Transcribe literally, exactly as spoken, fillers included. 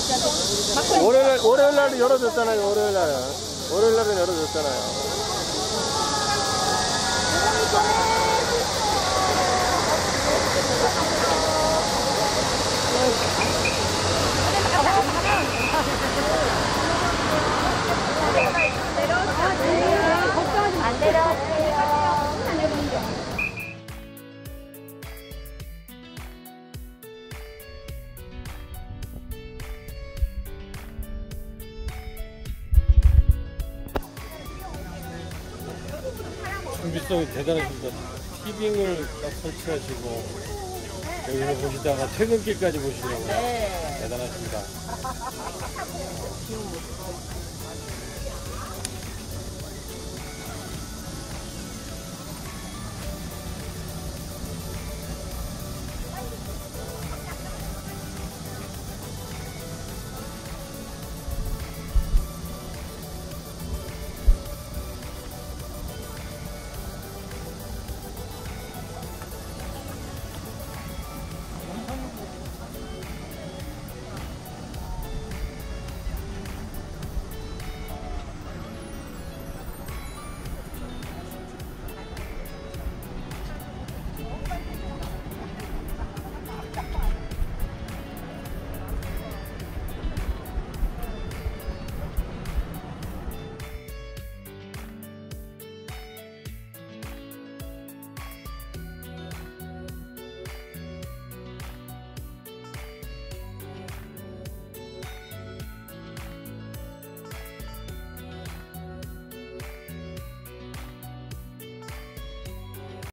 월요일, 월요일 날도 열어줬잖아요, 월요일 날은. 월요일 날은 열어줬잖아요. 안 내려왔어요. 준비성이 대단하십니다. 티빙을 딱 설치하시고 여기서 보시다가 퇴근길까지 보시려고요. 네. 대단하십니다.